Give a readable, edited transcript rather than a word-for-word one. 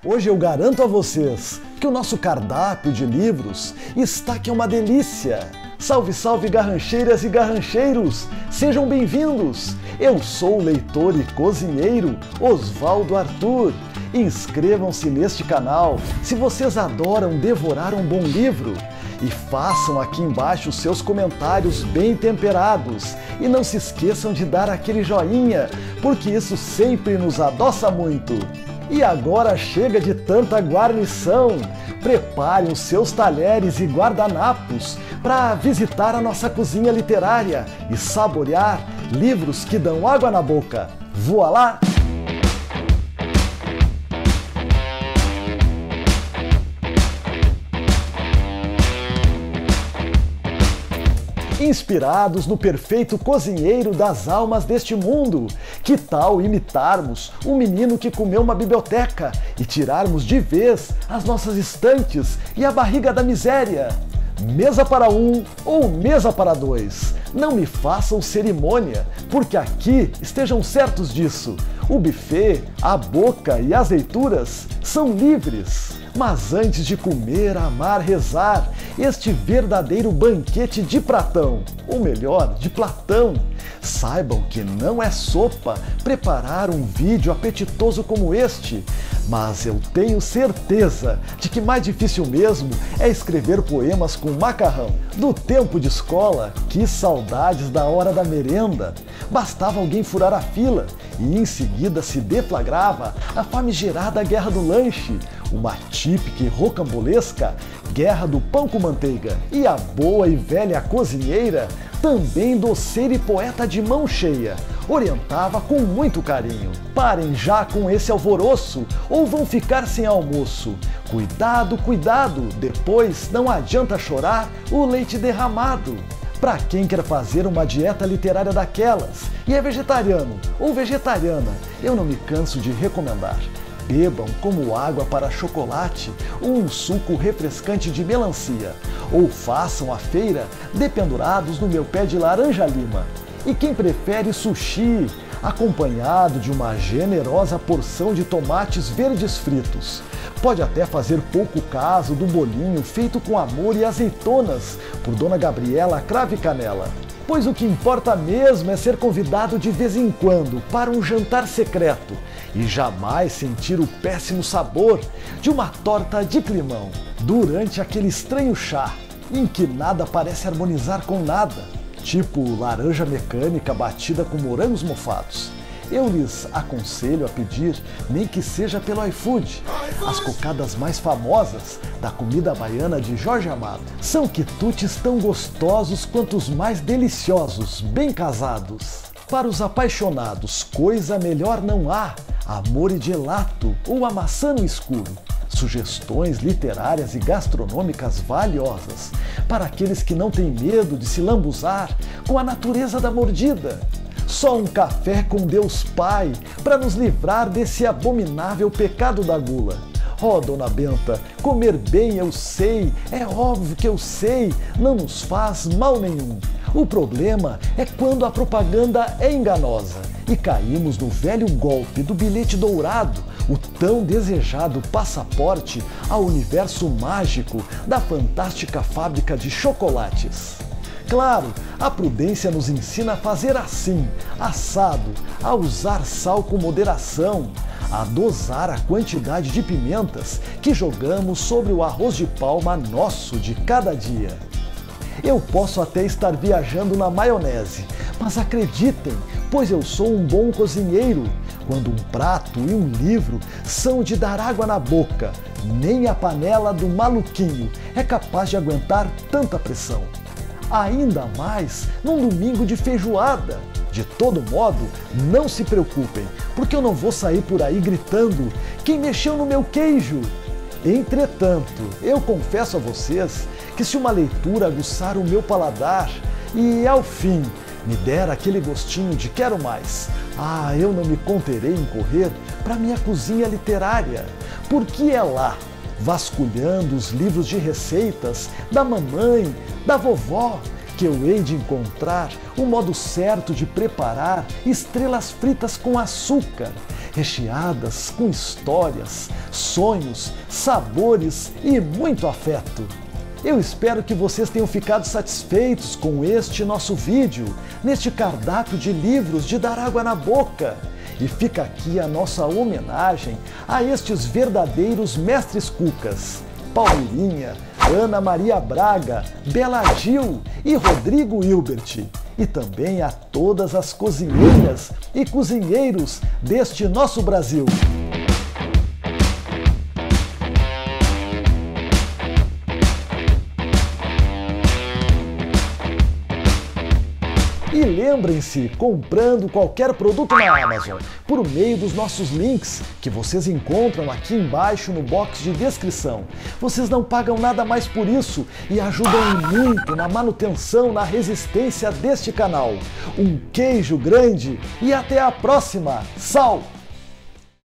Hoje eu garanto a vocês que o nosso cardápio de livros está que é uma delícia. Salve, salve garrancheiras e garrancheiros! Sejam bem-vindos! Eu sou o leitor e cozinheiro Osvaldo Arthur. Inscrevam-se neste canal se vocês adoram devorar um bom livro. E façam aqui embaixo seus comentários bem temperados. E não se esqueçam de dar aquele joinha, porque isso sempre nos adoça muito. E agora chega de tanta guarnição. Preparem os seus talheres e guardanapos para visitar a nossa cozinha literária e saborear livros que dão água na boca. Voa lá! Inspirados no perfeito cozinheiro das almas deste mundo, que tal imitarmos o menino que comeu uma biblioteca e tirarmos de vez as nossas estantes e a barriga da miséria? Mesa para um ou mesa para dois, não me façam cerimônia, porque aqui estejam certos disso. O buffet, a boca e as leituras são livres. Mas antes de comer, amar, rezar, este verdadeiro banquete de pratão, ou melhor, de Platão, saibam que não é sopa preparar um vídeo apetitoso como este, mas eu tenho certeza de que mais difícil mesmo é escrever poemas com macarrão. No tempo de escola, que saudades da hora da merenda! Bastava alguém furar a fila e em seguida se deflagrava a famigerada guerra do lanche, uma típica e rocambolesca guerra do pão com manteiga. E a boa e velha cozinheira, também doceira e poeta de mão cheia, orientava com muito carinho. Parem já com esse alvoroço, ou vão ficar sem almoço. Cuidado, cuidado, depois não adianta chorar o leite derramado. Para quem quer fazer uma dieta literária daquelas e é vegetariano ou vegetariana, eu não me canso de recomendar. Bebam como água para chocolate um suco refrescante de melancia, ou façam a feira dependurados no meu pé de laranja-lima. E quem prefere sushi, acompanhado de uma generosa porção de tomates verdes fritos. Pode até fazer pouco caso do bolinho feito com amor e azeitonas por Dona Gabriela Cravo e Canela. Pois o que importa mesmo é ser convidado de vez em quando para um jantar secreto e jamais sentir o péssimo sabor de uma torta de climão durante aquele estranho chá em que nada parece harmonizar com nada, tipo laranja mecânica batida com morangos mofados. Eu lhes aconselho a pedir, nem que seja pelo iFood, as cocadas mais famosas da comida baiana de Jorge Amado. São quitutes tão gostosos quanto os mais deliciosos, bem casados. Para os apaixonados, coisa melhor não há, amor e gelato ou a maçã no escuro. Sugestões literárias e gastronômicas valiosas para aqueles que não têm medo de se lambuzar com a natureza da mordida. Só um café com Deus Pai para nos livrar desse abominável pecado da gula. Oh, Dona Benta, comer bem eu sei, é óbvio que eu sei, não nos faz mal nenhum. O problema é quando a propaganda é enganosa e caímos no velho golpe do bilhete dourado, o tão desejado passaporte ao universo mágico da fantástica fábrica de chocolates. Claro, a prudência nos ensina a fazer assim, assado, a usar sal com moderação, a dosar a quantidade de pimentas que jogamos sobre o arroz de palma nosso de cada dia. Eu posso até estar viajando na maionese, mas acreditem, pois eu sou um bom cozinheiro. Quando um prato e um livro são de dar água na boca, nem a panela do maluquinho é capaz de aguentar tanta pressão. Ainda mais num domingo de feijoada. De todo modo, não se preocupem, porque eu não vou sair por aí gritando "quem mexeu no meu queijo?". Entretanto, eu confesso a vocês que se uma leitura aguçar o meu paladar e, ao fim, me der aquele gostinho de quero mais, eu não me conterei em correr para minha cozinha literária, porque é lá, vasculhando os livros de receitas da mamãe, da vovó, que eu hei de encontrar o modo certo de preparar estrelas fritas com açúcar, recheadas com histórias, sonhos, sabores e muito afeto. Eu espero que vocês tenham ficado satisfeitos com este nosso vídeo, neste cardápio de livros de dar água na boca. E fica aqui a nossa homenagem a estes verdadeiros mestres cucas, Paulinha, Ana Maria Braga, Bela Gil e Rodrigo Hilbert. E também a todas as cozinheiras e cozinheiros deste nosso Brasil. E lembrem-se, comprando qualquer produto na Amazon, por meio dos nossos links, que vocês encontram aqui embaixo no box de descrição, vocês não pagam nada mais por isso e ajudam muito na manutenção, na resistência deste canal. Um queijo grande e até a próxima! Sal!